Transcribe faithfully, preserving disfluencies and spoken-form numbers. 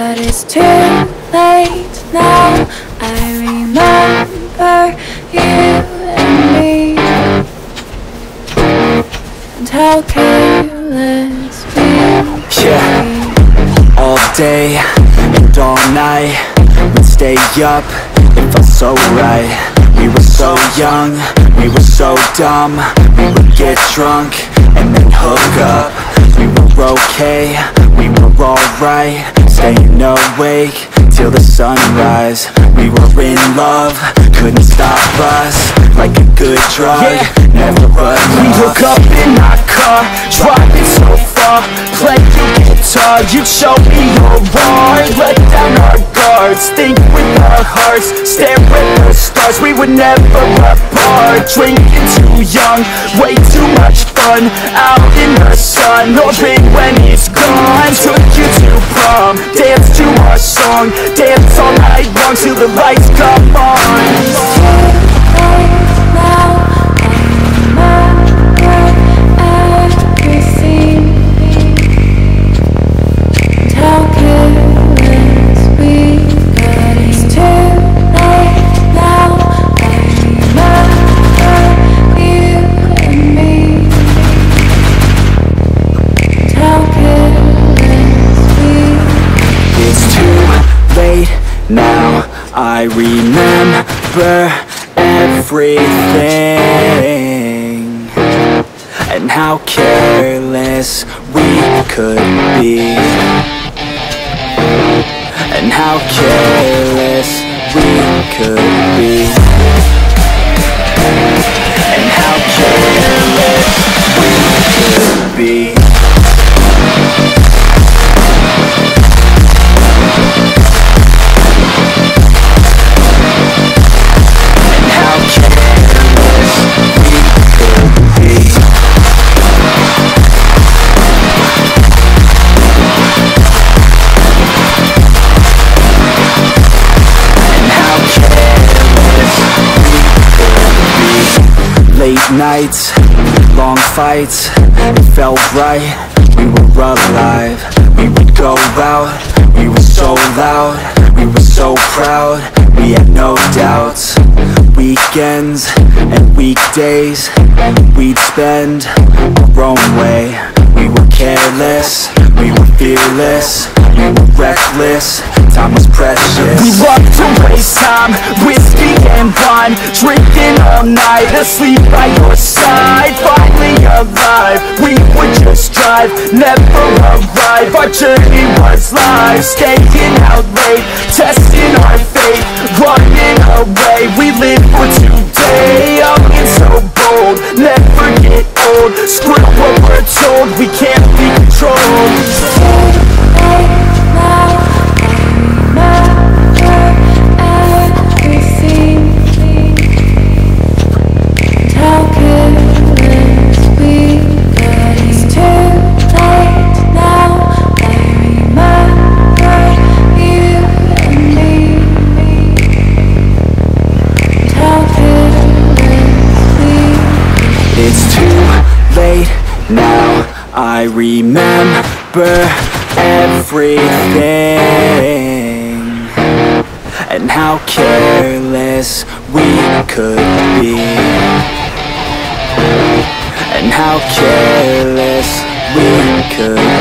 but it's too late now. I remember you and me, and how careless we were. Yeah, all day and all night we'd stay up, it felt so right. We were so young, we were so dumb. We would get drunk and then hook up. We were okay, we were alright, staying awake till the sunrise. We were in love, couldn't stop us, like a good drug, yeah. Never enough. We hook up in our car, driving so far, play your guitar, you'd show me your art. Let down our guards, think with our hearts, stare at the stars. We were never apart, drinking too young, way too much fun, out in the sun, open when it's gone. Took you to prom, dance to our song, dance all night long till the lights come on. Now I remember everything, and how careless we could be, and how careless we could be, and how careless we could be. Late nights, long fights, it felt right, we were alive. We would go out, we were so loud, we were so proud, we had no doubts. Weekends and weekdays, we'd spend our own way. We were careless, we were fearless, we were reckless, time was precious. We loved to waste time, whiskey and wine, drinking all night, asleep by your side. Finally alive, we would just drive, never arrive. Our journey was live, staying out late, testing our fate, running away. We live for today, young and so bold, never get old. Screw what we're told, we can't be controlled. Now I remember everything, and how careless we could be, and how careless we could be.